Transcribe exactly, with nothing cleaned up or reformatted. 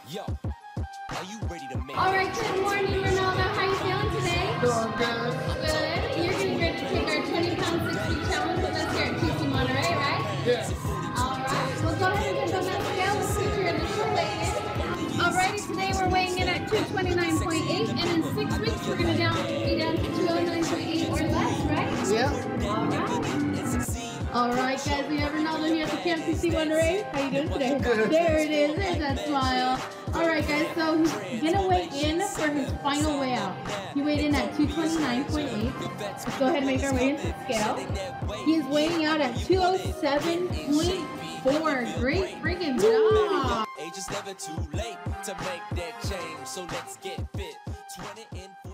Yo, are you ready to make All right, good morning, Ronaldo. How you feeling today? Doing good. Good. You're getting ready to take our twenty pound sixty challenge with us here at T C Monterey, right? Yes. All right. Well, go ahead and jump on that scale. Let's get your initial weigh-in. All righty, today we're weighing in at two twenty-nine point eight, and in six weeks we're going to down, be down to two oh nine point eight or less, right? Yep. All right. All right, guys, we have Ronaldo here at the Camp T C Monterey. How you doing today? Good. There it is. There's that smile. All right, guys, so he's going to weigh in for his final weigh out. He weighed in at two twenty-nine point eight. Let's go ahead and make our way into the scale. He is weighing out at two oh seven point four. Great freaking job. Age is never too late to make that change, so let's get fit. twenty in